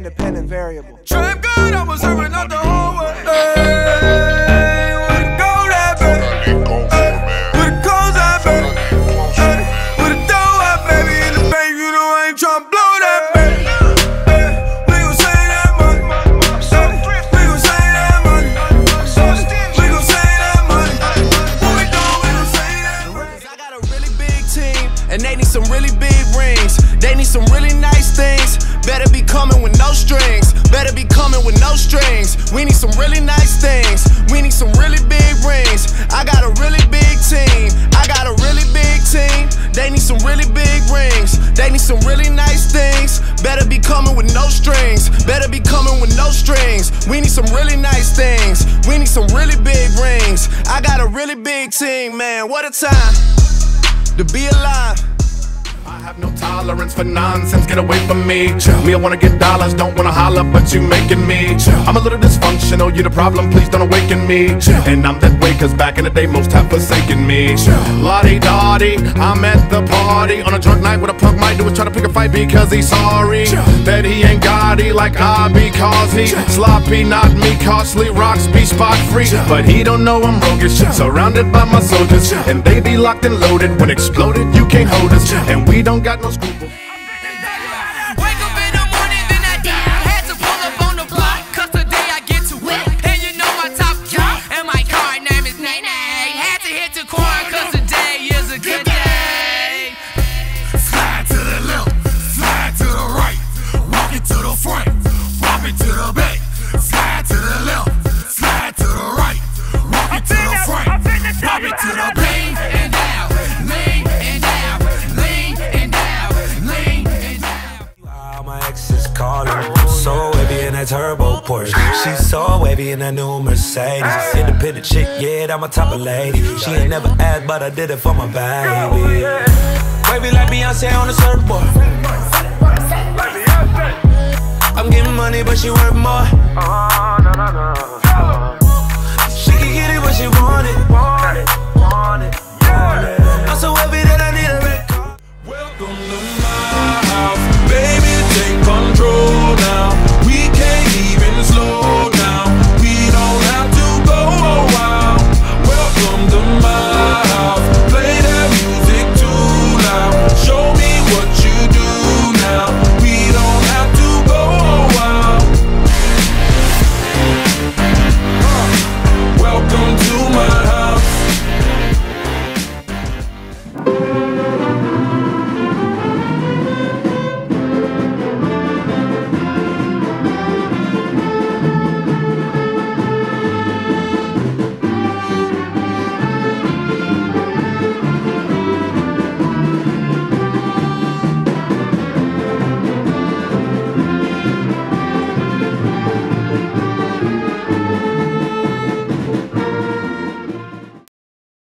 independent variable. Trap God, I was serving out the whole way. Hey, where the gold at, baby? Where the coals at, baby? Where the dough at, baby? In the bank, you know I ain't tryna blow that, baby. We gon' save that money. We gon' save that money. We gon' save that money. What we doing, we gon' save that money. I got a really big team, and they need some really big rings. They need some really nice things. Better be coming with no strings. Better be coming with no strings. We need some really nice things. We need some really big rings. I got a really big team. I got a really big team. They need some really big rings. They need some really nice things. Better be coming with no strings. Better be coming with no strings. We need some really nice things. We need some really big rings. I got a really big team, man. What a time to be alive. I have no tolerance for nonsense, get away from me. Me, I wanna get dollars, don't wanna holler, but you making me. I'm a little dysfunctional, you the problem, please don't awaken me. And I'm that way cause back in the day most have forsaken me. La-di-da-di, I'm at the party on a drunk night. What a punk might do is try to pick a fight because he's sorry that he ain't Gotti like I, because he sloppy, not me, costly, rocks be spot free. But he don't know I'm roguish, surrounded by my soldiers, and they be locked and loaded. When exploded, you can't hold us, and we don't got no scruples. Wake up in the morning, then I had to pull up on the block, cause today I get to work. And you know my top guy, and my car name is Nene. Had to hit the corner, cause today is a good day. Slide to the left, slide to the right, walk it to the front, pop it to the back. Slide to the left, slide to the right, walk it to the front, pop it to the back. And down, lean and down, lean and down, lean and down. All my exes calling, I'm so wavy in that turbo Porsche. She's so wavy in that new Mercedes. Independent chick, yeah, I'm a type of lady. She ain't never asked, but I did it for my baby. Wavy like Beyonce on the surfboard. I'm getting money, but she worth more. She can get it when she want it.